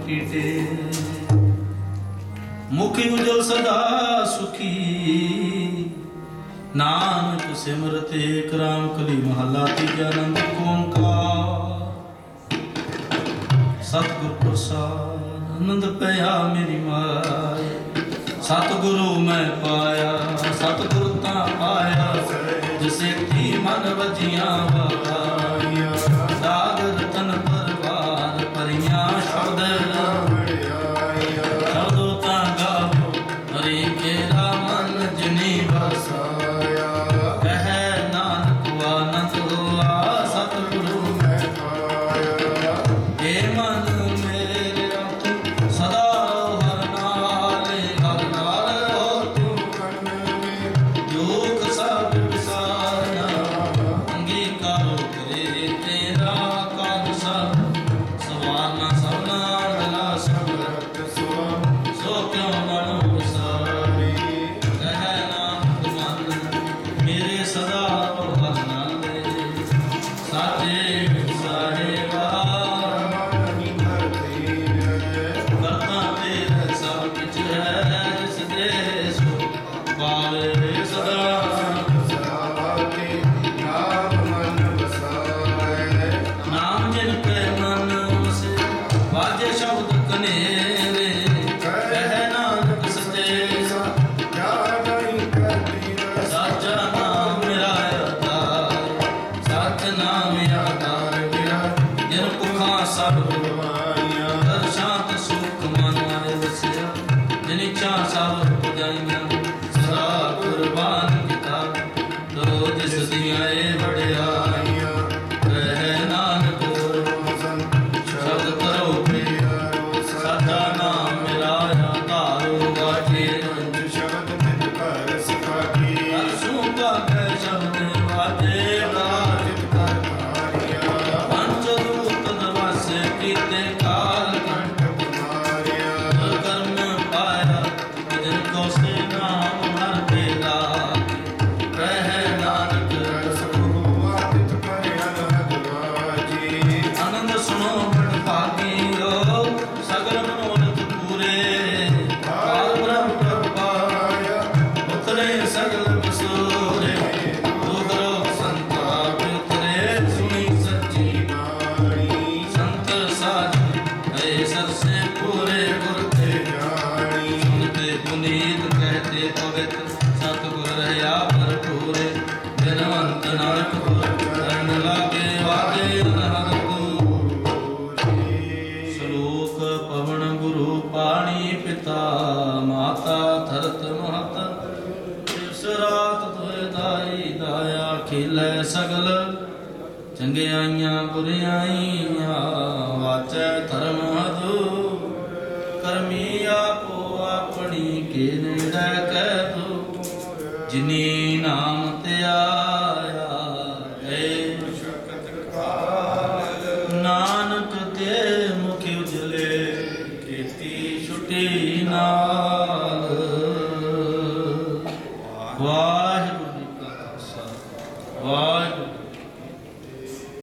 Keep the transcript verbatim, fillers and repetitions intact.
कीटे। मुखी उजल सदा सुखी, नानक सिमरत एक राम कली महला तीजा आनंद ओंकार। सतगुर प्रसाद आनंद पया मेरी माय, सतगुरु मैं पाया सतगुरु ता पाया, जिसे थी मन वजिया बगाइया। सागर तन परवार परिया शब्द शब्दो ता गावो हरि केरा मन जिनी बसाया। कह नानक आनंद हुआ सतगुरु मैं पाया। हे मन मेरे तू सदा हर नाले हर नाल हो तू मन में दुख सब विसारा। अंगीकारो करे तेरा काज सब, सवारना सबना गला सब रत सुआ। सो क्यों मनो विसारी, कह नानक मन मेरे सदा हर नाले। साचे विसारे करता तेरे सब किछ है, जिस दे सो पावे सदा। नाम जिन पे मन बसे बाजे शब्द कनेरे। कह नानक सचे साचा नाम मेरा आधार, सच नाम आधार मेरा। जिन पुखा सब गवाइया, कर शांत सुख मन आए वसिया। जिन इच्छा सब पुजाइया, सदा कुर्बान किता। दो जिस दिया बड़ियाइया, कह नानक शब्द करो प्रिया। साचा नाम मेरा आधारो गाठे शब्द तित कर सिखाई। परसों का कह शब्द बाजे गाजित कर धारिया। पंचदूत नवस कीते काल कंठ कुमारिया। कर्म पाया जिनको से नाम हर बेला। कह नानक आनंद सुनो बड़ भागियो, सगल मनोरथ पूरे। काल ब्रह्म प्रभाया उतरे सगल बसोरे। दुख रोग संताप उतरे सुनी सच्ची बाणी। संत साधु ऐसर से पूरे गुर थे जानी। सुनते पुनीत कहते पवित्र, सतगुर रहा भरपूरे। बिनवंत नानक गुर चरण लागे वागे अनहद दूर। श्लोक पवन गुरु पाणी पिता, माता धरत महत। दिवस रात तुय दाई दाया, खिलै सगल चंगियाइयां बुरियाइयां। वाचै धर्म हदू, करमी आपो अपनी के नेड़े कह दो। जिनी नाम ते आया है, नानक ते मुख उजले, खेती छुटी ना।